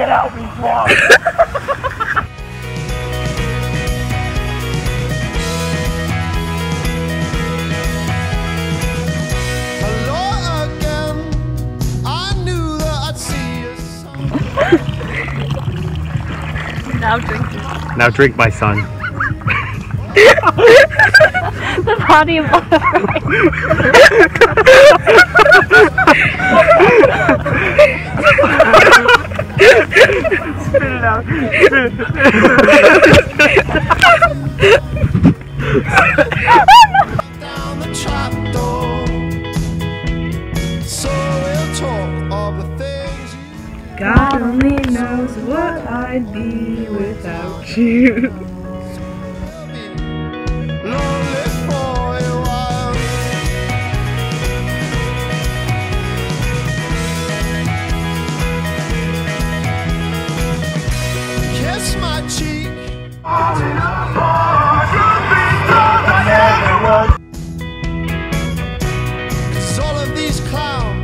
Get out me, swamp! Now drink. Now drink, my son. The body of water. Spit it out. Down the trapdoor, so we'll talk of the things you God only knows what I'd be without you. lonely for a while. Kiss my cheek. Cause all of these clowns